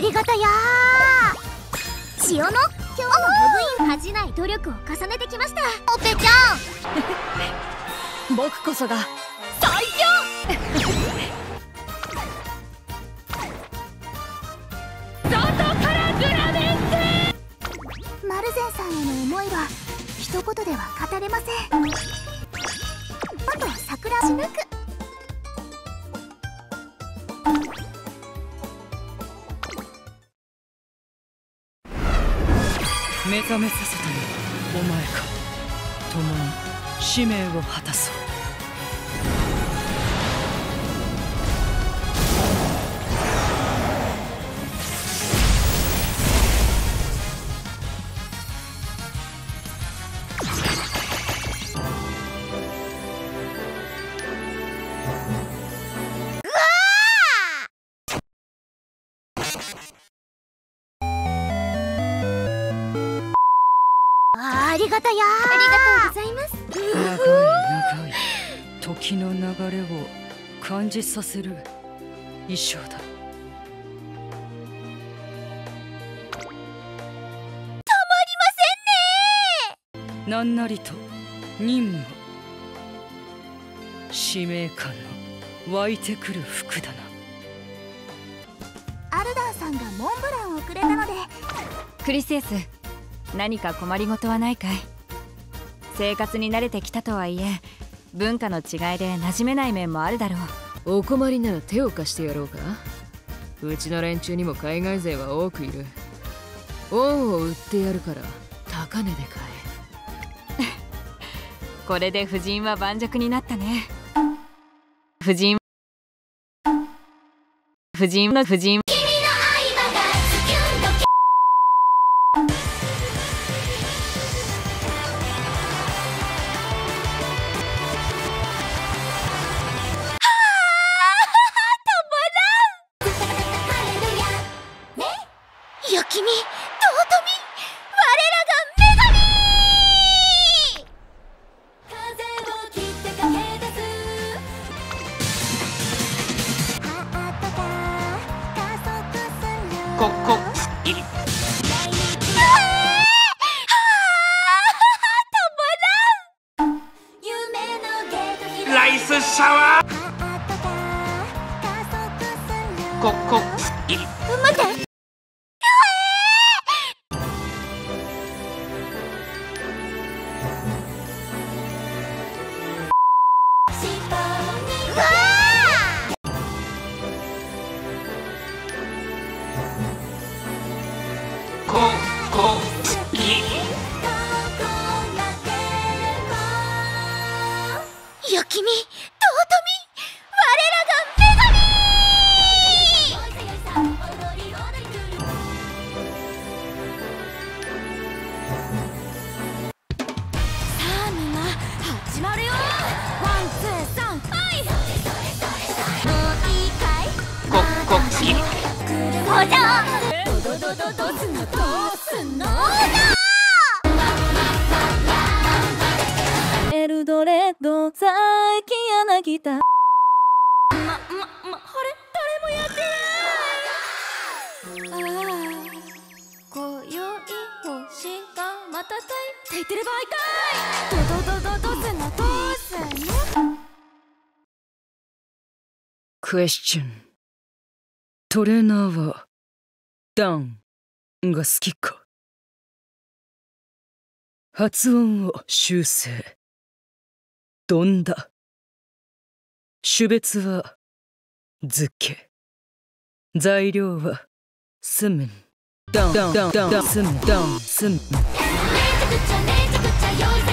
りがたやー。塩の今日のログイン恥じない努力を重ねてきました。オペちゃん僕こそが最強外からグラメンテ。 マルゼンさんへの思いは一言では語れません。あとは桜し抜く。 目覚めさせたのはお前か。共に使命を果たそう。 ありがたやー。ありがとうございます。 長い時の流れを感じさせる衣装だ。 たまりませんねー。 何なりと任務を、使命感の湧いてくる服だな。 アルダーさんがモンブランをくれたので。 クリセウス、何か困りごとはないかい？生活に慣れてきたとはいえ文化の違いで馴染めない面もあるだろう。お困りなら手を貸してやろうか。うちの連中にも海外勢は多くいる。恩を売ってやるから高値で買えこれで夫人は盤石になったね。夫人よきみ、尊み、我らが女神。 ライスシャワー。 待って。よきみ、尊み、我らが女神。さあみんな始まるよ。ワンツーサンファイ。もういいかい？おじゃどうすんのエルドレッド在木柳田。あれ誰もやってない。今宵星がまた咲いている場合かい。どうすんのクエスチョン。トレーナーはダンが好きか？発音を修正。どんだ。種別は漬け。材料はスムン。ダンスムン。